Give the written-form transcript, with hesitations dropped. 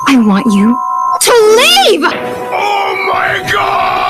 I want you to leave! Oh my god!